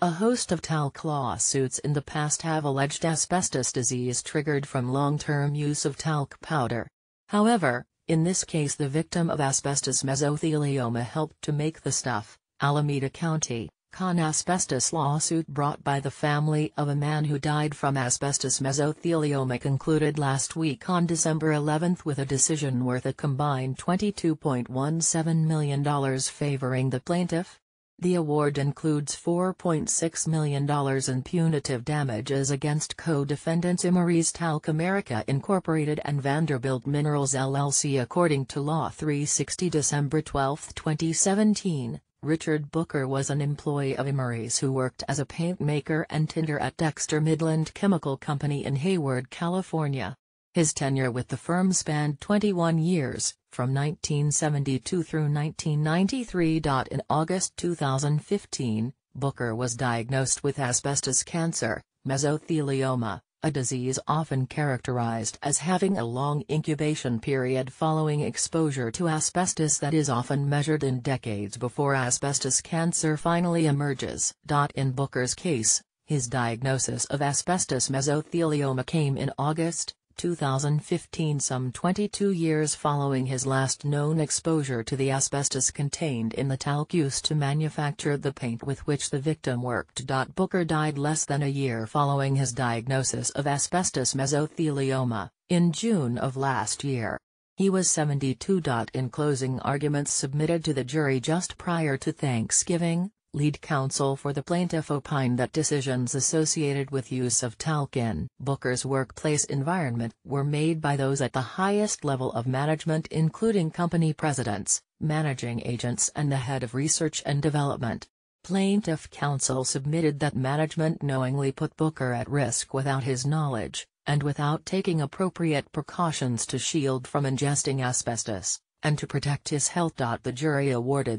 A host of talc lawsuits in the past have alleged asbestos disease triggered from long-term use of talc powder. However, in this case the victim of asbestos mesothelioma helped to make the stuff. Alameda County, Con asbestos lawsuit brought by the family of a man who died from asbestos mesothelioma concluded last week on December 11 with a decision worth a combined $22.17 million favoring the plaintiff. The award includes $4.6 million in punitive damages against co-defendants Imerys Talc America Incorporated and Vanderbilt Minerals LLC. According to Law 360 December 12, 2017, Richard Booker was an employee of Imerys who worked as a paint maker and tinter at Dexter Midland Chemical Company in Hayward, California. His tenure with the firm spanned 21 years, from 1972 through 1993. In August 2015, Booker was diagnosed with asbestos cancer, mesothelioma, a disease often characterized as having a long incubation period following exposure to asbestos that is often measured in decades before asbestos cancer finally emerges. In Booker's case, his diagnosis of asbestos mesothelioma came in August 2015, some 22 years following his last known exposure to the asbestos contained in the talc used to manufacture the paint with which the victim worked. Booker died less than a year following his diagnosis of asbestos mesothelioma, in June of last year. He was 72. In closing arguments submitted to the jury just prior to Thanksgiving, lead counsel for the plaintiff opined that decisions associated with use of talc in Booker's workplace environment were made by those at the highest level of management, including company presidents, managing agents and the head of research and development. Plaintiff counsel submitted that management knowingly put Booker at risk without his knowledge, and without taking appropriate precautions to shield from ingesting asbestos, and to protect his health. The jury awarded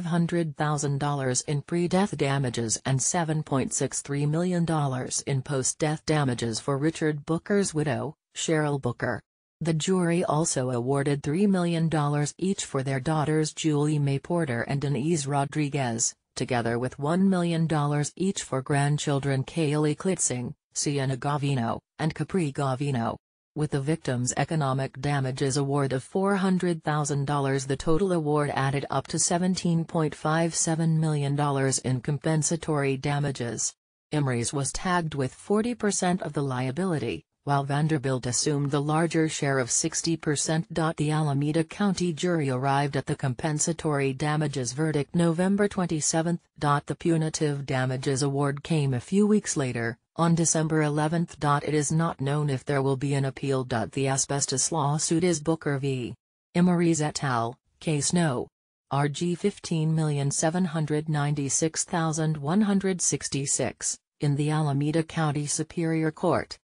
$500,000 in pre-death damages and $7.63 million in post-death damages for Richard Booker's widow, Cheryl Booker. The jury also awarded $3 million each for their daughters Julie May Porter and Denise Rodriguez, together with $1 million each for grandchildren Kaylee Klitzing, Sienna Gavino, and Capri Gavino. With the victim's economic damages award of $400,000, the total award added up to $17.57 million in compensatory damages. Imerys was tagged with 40% of the liability, while Vanderbilt assumed the larger share of 60%. The Alameda County jury arrived at the compensatory damages verdict November 27. The punitive damages award came a few weeks later, on December 11. It is not known if there will be an appeal. The asbestos lawsuit is Booker v. Imerys et al., case No. RG 15796166, in the Alameda County Superior Court.